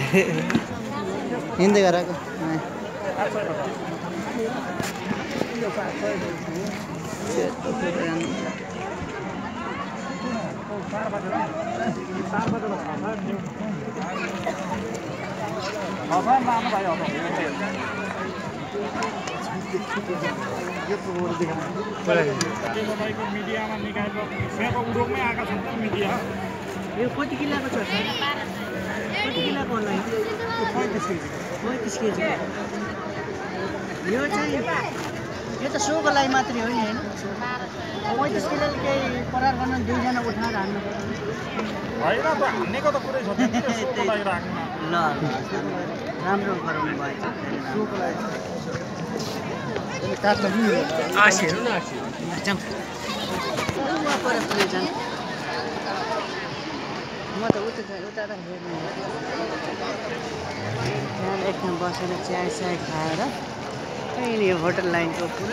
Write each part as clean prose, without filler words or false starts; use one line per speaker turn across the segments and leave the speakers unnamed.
हिँड्दै गएको
मिडियामा निकालेको सेको उद्योगमै आएका छन् त मिडिया
यो कति किलोको छ सर कति किलोको होला 35 केजी यो चाहिँ यो त सोको लागि मात्रै हो नि हैन 35 किलोले केही करार गर्न दुईजना उठाएर हान्नु
होइन त हान्नेको त पुरै छ त्यसको लागि राख्नु
ल राम्रो गराउनु भएछ सोको लागि
काट्न नि
आसी हेर्नु न आसी जाम पर पुरै जाम म त उता त हेर्नु यहाँ एकठाउँ बसेर चिया खाएर यही यो होटल लाइनको पुरै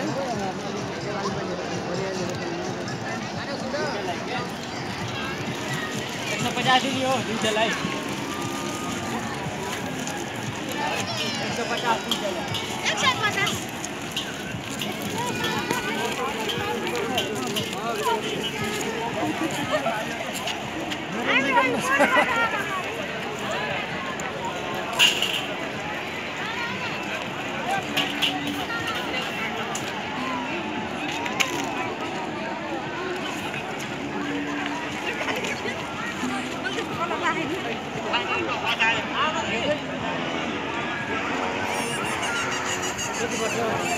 150 दियो दुईजनालाई 150 दुईजनालाई 150 Let's go.